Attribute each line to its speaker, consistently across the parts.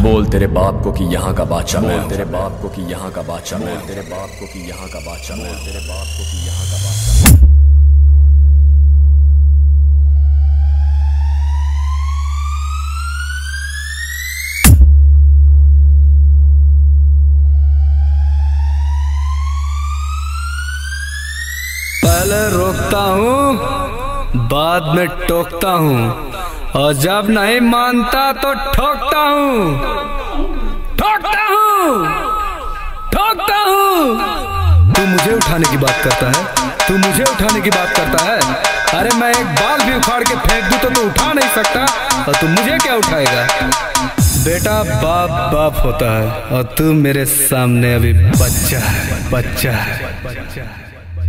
Speaker 1: बोल तेरे बाप को कि यहाँ का बादशाह मैं, तेरे बाप को कि यहाँ का बादशाह मैं, तेरे बाप को कि यहाँ का बादशाह मैं, तेरे बाप को कि यहाँ का बादशाह।
Speaker 2: पहले रोकता हूँ, बाद में टोकता हूँ, और जब नहीं मानता तो ठोकता हूँ, ठोकता हूँ, ठोकता हूँ। तू मुझे उठाने की बात करता है, तू मुझे उठाने की बात करता है। अरे मैं एक बाल भी उखाड़ के फेंक दूँ तो तू उठा नहीं सकता, और तू मुझे क्या उठाएगा। बेटा बाप बाप होता है, और तू मेरे सामने अभी बच्चा है, बच्चा है, बच्चा है।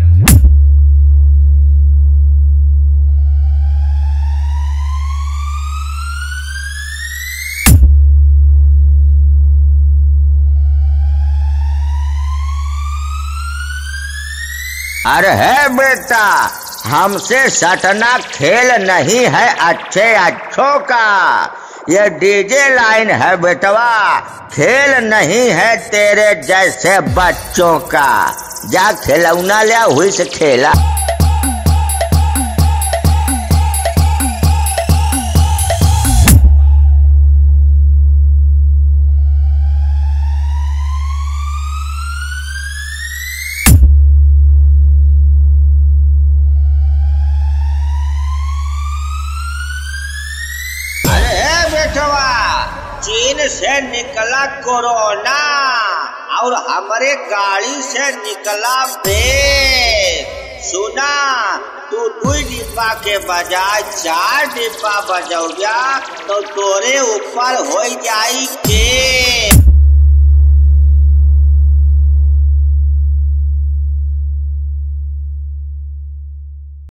Speaker 3: अरे है बेटा, हमसे सटना खेल नहीं है अच्छे अच्छों का। ये डीजे लाइन है बेटवा, खेल नहीं है तेरे जैसे बच्चों का। जा खिलौना लिया, हुई से खेला। चीन से निकला कोरोना और हमारे गाड़ी से निकला बेग। सुना, तू 2 डिब्बा के बजाय 4 डिब्बा बजौया तो तोरे ऊपर हो जाई के।